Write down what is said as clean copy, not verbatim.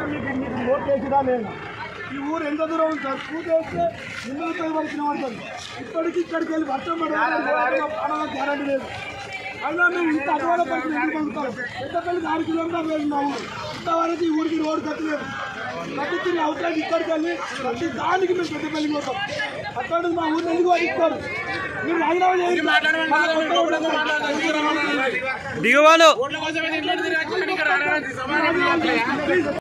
మీకు ఓట్ వేసిదా లేదా? ఈ ఊరు ఎంత దూరం ఉంది సార్? పూజ చేస్తే ముందుకు పడిన పడుతుంది. ఇప్పటికి ఇక్కడికి వెళ్ళి వర్షం పడాలని గ్యారంటీ లేదు. అయినా మేము ఇంత అటువంటి పరిస్థితి ఎందుకు పొందుతాం? పెద్దపల్లికి 6 కిలోమీటర్లు లేదు మా ఊరు. ఇంతవరకు ఈ ఊరికి రోడ్డు కట్టలేదు. ప్రతి అవసరానికి ఇక్కడికి వెళ్ళి ప్రతి దానికి మేము పెద్దపల్లికి పోతాం. అక్కడ మా ఊరిని ఎందుకు పట్టిస్తారు? మీరు రాజీనామా చేయాలి.